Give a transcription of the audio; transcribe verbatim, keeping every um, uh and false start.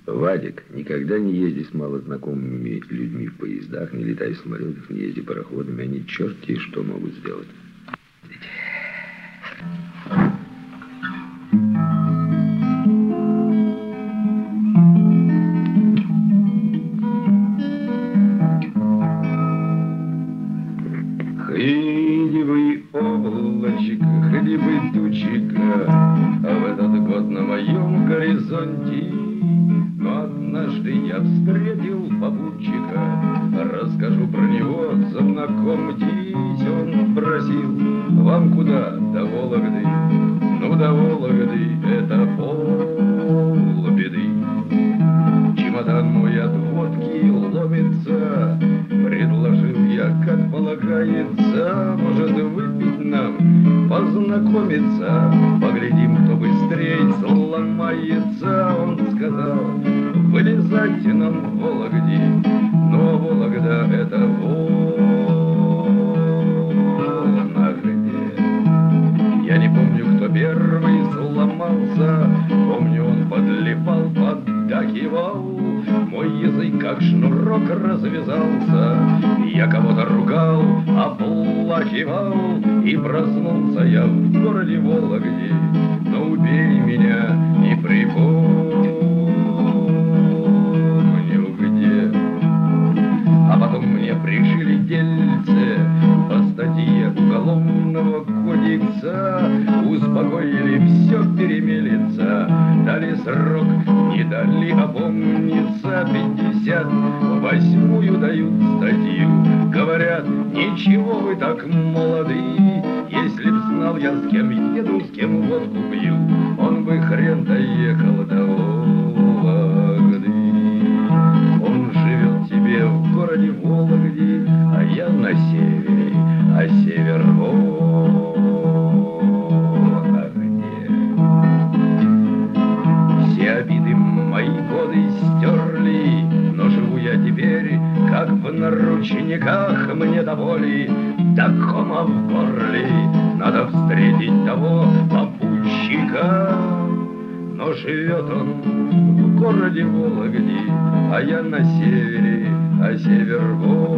Вадик, никогда не езди с малознакомыми людьми в поездах, не летай в самолетах, не езди пароходами. Они черти что могут сделать. Ходи вы, облачко, ходи вы, тучика, а в этот год на моем горизонте. Но однажды я встретил попутчика, расскажу про него, знакомьтесь, он просил, вам куда, до Вологды? Ну, до Вологды, это полбеды. Чемодан мой от водки ломится, предложил я, как полагается, может выпить нам, познакомиться, поглядим, кто быстрее сломается. Он сказал, вылезайте нам в Вологде, но Вологда это Вологде. Я не помню, кто первый сломался, помню, он подлипал, поддакивал. Мой язык как шнурок развязался, я кого-то ругал, оплакивал, и проснулся я в городе Вологде. Но убей меня и припомню где. А потом мне пришили дельце по статье Уголовного кодекса, успокоили, все перемелется, дали срок, не дали опомниться, пятьдесят восьмую дают статью. Говорят, ничего вы так молоды, если б знал я, с кем еду, с кем водку пью, он бы хрен доехал до Вологды. Он живет себе в городе Вологде, а я на севере, а север Вологде. Все обиды мои годы стерли, но живу я теперь, как в наручниках, мне до боли, до кома в горле. Надо встретить того попутчика, но живет он в городе Вологде, а я на севере, а север Вологде.